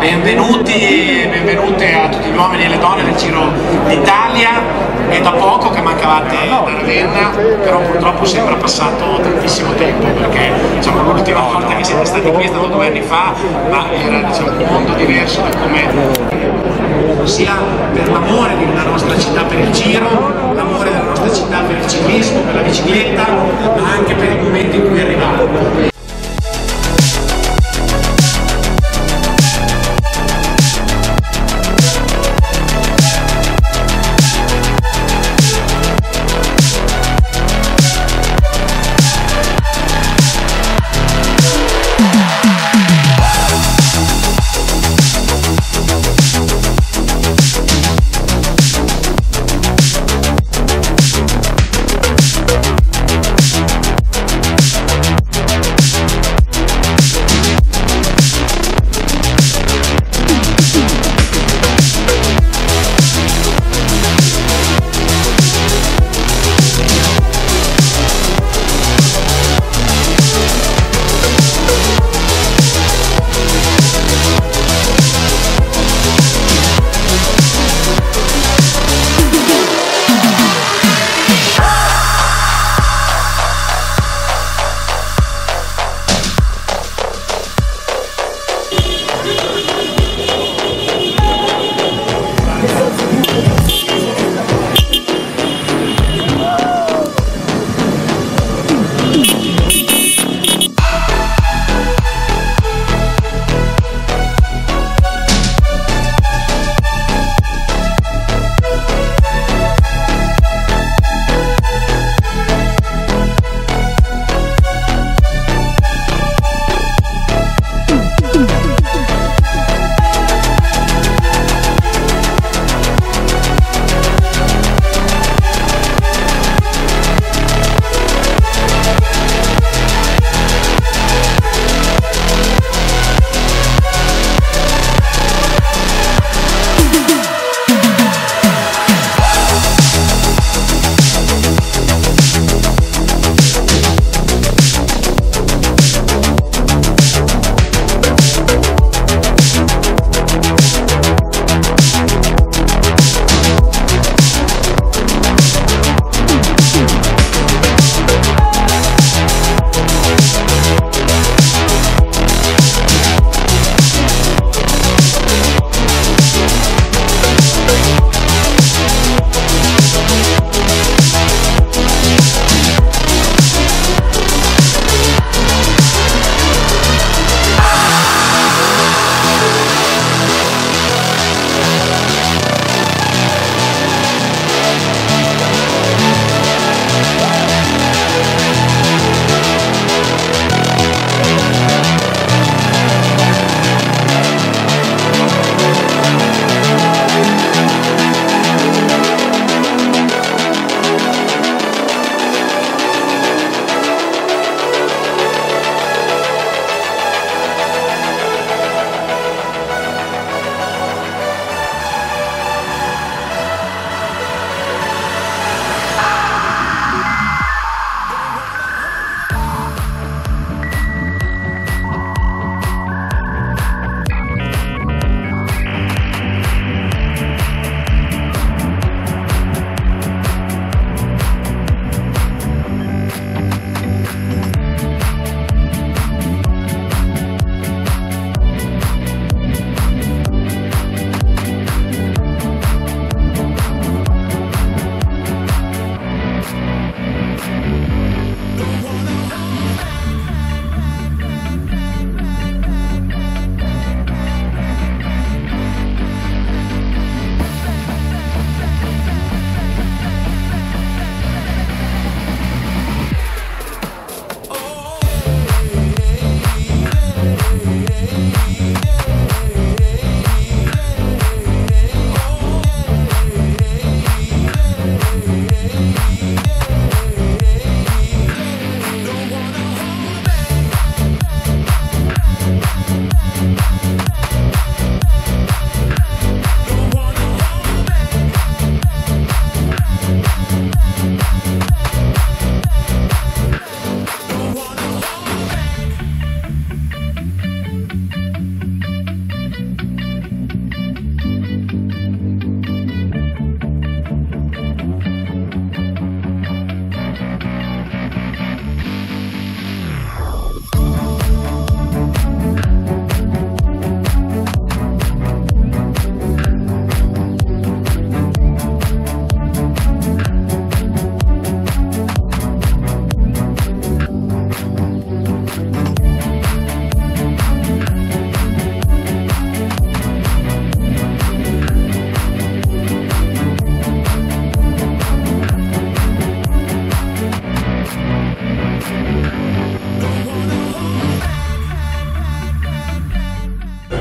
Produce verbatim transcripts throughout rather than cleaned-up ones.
benvenuti, benvenute a tutti gli uomini e le donne del Giro d'Italia. È da poco che mancavate a Ravenna, però purtroppo sembra passato tantissimo tempo, perché diciamo, l'ultima volta che siete stati qui è stato due anni fa, ma era diciamo, un mondo diverso da come, sia per l'amore della nostra città per il Giro, l'amore della nostra città per il ciclismo, per la bicicletta, ma anche per il momento in cui arrivate.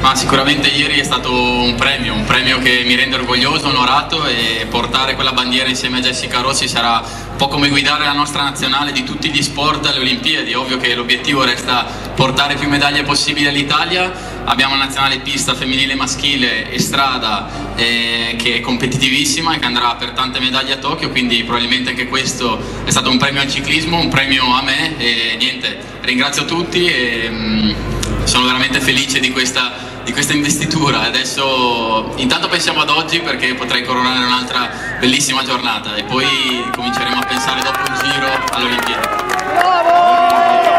Ma sicuramente ieri è stato un premio, un premio che mi rende orgoglioso, onorato, e portare quella bandiera insieme a Jessica Rossi sarà un po' come guidare la nostra nazionale di tutti gli sport alle Olimpiadi. Ovvio che l'obiettivo resta portare più medaglie possibili all'Italia. Abbiamo una nazionale pista femminile, maschile e strada eh, che è competitivissima e che andrà per tante medaglie a Tokyo, quindi probabilmente anche questo è stato un premio al ciclismo, un premio a me, e niente, ringrazio tutti e mh, sono veramente felice di questa di questa investitura. Adesso intanto pensiamo ad oggi, perché potrei coronare un'altra bellissima giornata, e poi cominceremo a pensare dopo il giro alle Olimpiadi. Bravo!